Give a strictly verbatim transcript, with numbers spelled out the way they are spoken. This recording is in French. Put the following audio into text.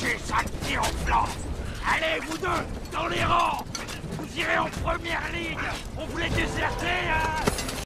Dégagez, sale tir en flanc! Allez, vous deux, dans les rangs! Vous irez en première ligne! On voulait déserter, hein?